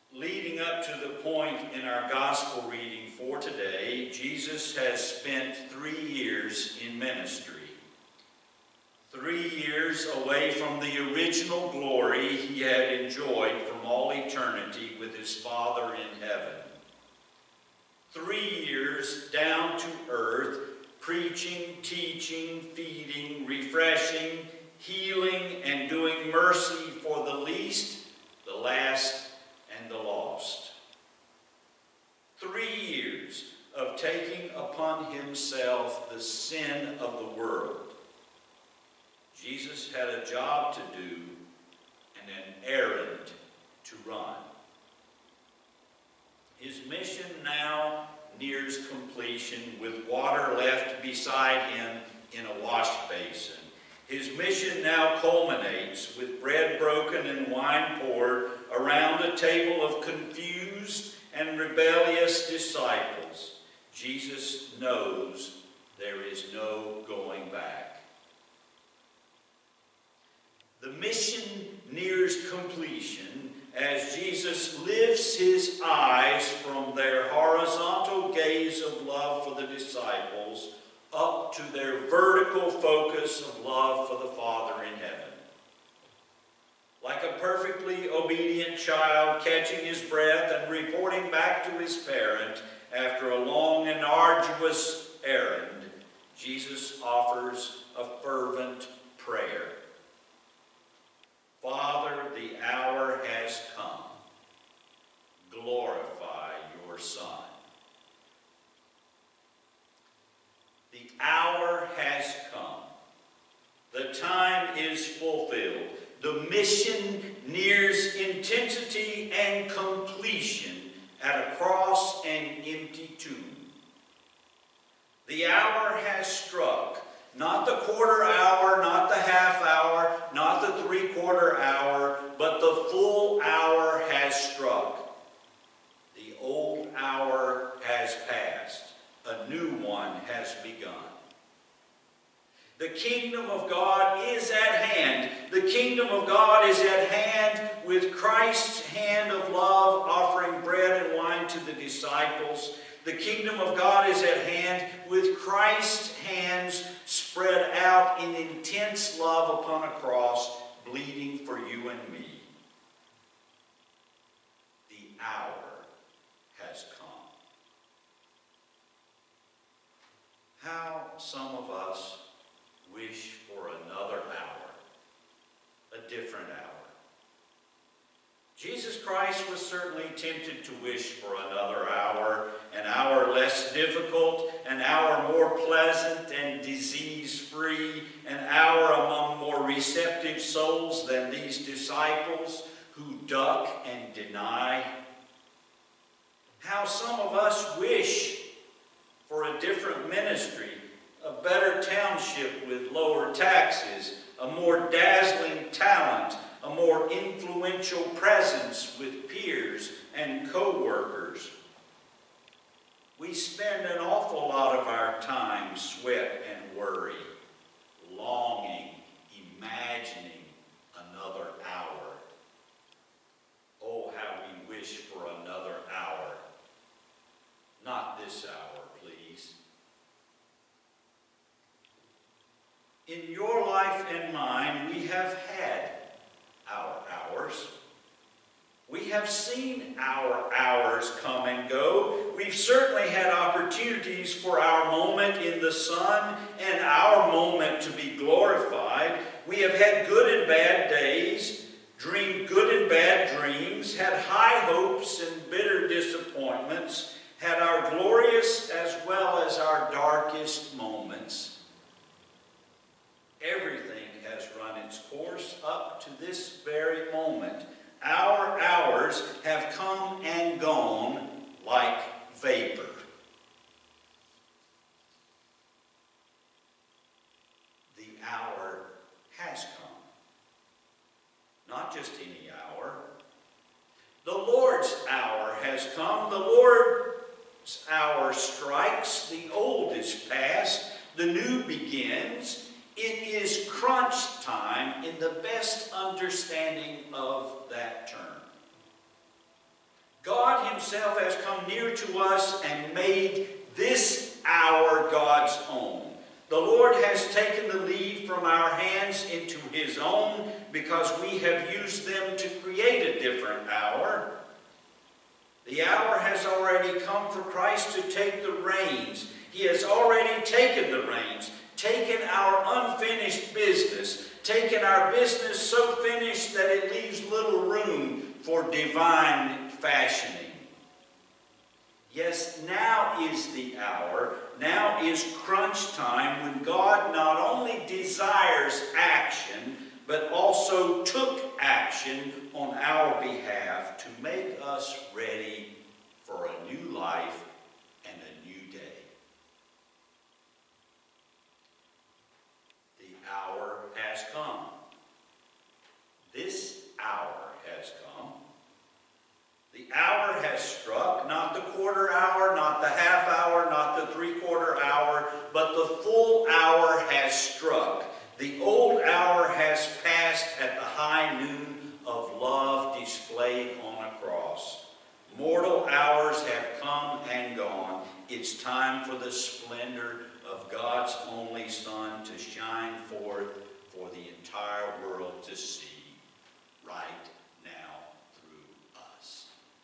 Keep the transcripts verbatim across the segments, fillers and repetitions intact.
Leading up to the point in our gospel reading for today, Jesus has spent three years in ministry. Three years away from the original glory he had enjoyed from all eternity with his Father in heaven. Three years down to earth, preaching, teaching, feeding, refreshing, healing, and doing mercy for the least, the last, and the lost. Three years of taking upon himself the sin of the world. Jesus had a job to do and an errand to run. His mission now nears completion with water left beside him in a wash basin. His mission now culminates with bread broken and wine poured around a table of confused and rebellious disciples. Jesus knows there is no going back. The mission nears completion as Jesus lifts his eyes from their horizontal gaze of love for the disciples up to their vertical focus of love for the Father in heaven. Like a perfectly obedient child catching his breath and reporting back to his parent after a long and arduous errand, Jesus offers a fervent prayer. Father, the hour has come. Glorify your Son. The hour has come. The time is fulfilled. The mission nears intensity and completion at a cross and empty tomb. The hour has struck. Not the quarter hour, not the half hour, not the three-quarter hour, but the full hour has struck. The old hour has passed. A new one has begun. The kingdom of God is at hand. The kingdom of God is at hand with Christ's hand of love offering bread and wine to the disciples. The kingdom of God is at hand with Christ's hands spread out in intense love upon a cross, bleeding for you and me. The hour has come. How some of us wish for another hour, a different hour. Jesus Christ was certainly tempted to wish for another hour, an hour less difficult, an hour more pleasant and disease-free, an hour among more receptive souls than these disciples who duck and deny. How some of us wish for a different ministry, a better township with lower taxes, a more dazzling talent, a more influential presence with peers and co-workers. We spend an awful lot of our time sweat and worry, longing, imagining another hour. Oh, how we wish for another hour. Not this hour, please. In your life and mine, we have had our hours. We have seen our hours come and go. We've certainly had opportunities for our moment in the sun and our moment to be glorified. We have had good and bad days, dreamed good and bad dreams, had high hopes and bitter disappointments, had our glorious as well as our darkest moments. Everything has run its course up to this very moment. Our hours have come and gone like vapor. The hour has come. Not just any hour. The Lord's hour has come. The Lord's hour strikes. The old is past. The new begins. It is crunch time in the best understanding of that term. himself has come near to us and made this hour God's own. The Lord has taken the lead from our hands into his own because we have used them to create a different hour. The hour has already come for Christ to take the reins. He has already taken the reins, taken our unfinished business, taken our business so finished that it leaves little room for divine fashioning. Yes, now is the hour, now is crunch time when God not only desires action, but also took action on our behalf to make us ready for a new life and a new day. The hour has come. This hour has come. The hour has struck, not the quarter hour, not the half hour, not the three-quarter hour, but the full hour has struck. The old hour has passed at the high noon of love displayed on a cross. Mortal hours have come and gone. It's time for the splendor of God's only Son to shine forth for the entire world to see right now through us.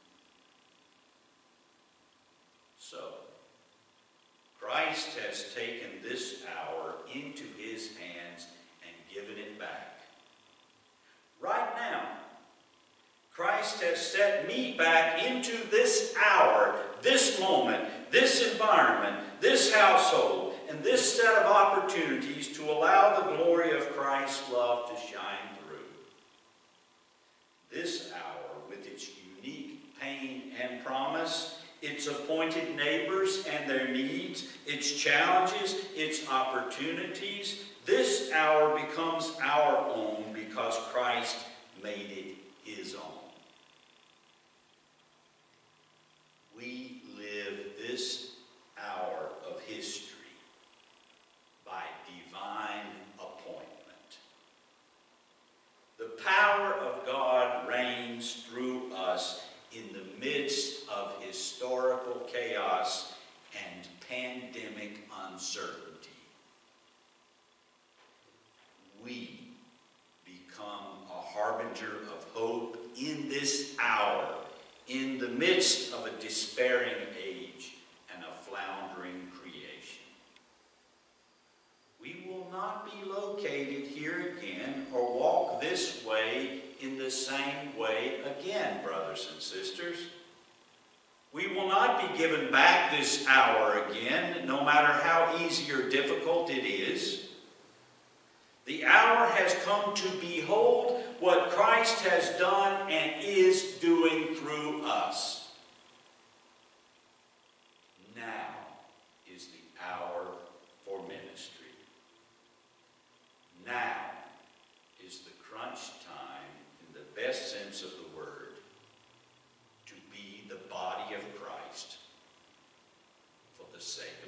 So, Christ has taken this hour into his hands and given it back. Right now, Christ has set me back into this hour, this moment, this environment, this household, and this set of opportunities to allow the glory of Christ's love to shine through. This hour, with its unique pain and promise, its appointed neighbors and their needs, its challenges, its opportunities, this hour becomes our own because Christ made it his own. We live this hour of history by divine appointment. The power of God reigns through us in the midst of historical chaos and pandemic uncertainty. We become a harbinger of hope in this hour, in the midst of a despairing age and a floundering creation. We will not be located here again or walk this way in the same way again, brothers and sisters. We will not be given back this hour again, no matter how easy or difficult it is. The hour has come to behold what Christ has done and is doing through us. Now is the hour for ministry. Now is the crunch time, in the best sense of the word, to be the body of Christ for the sake of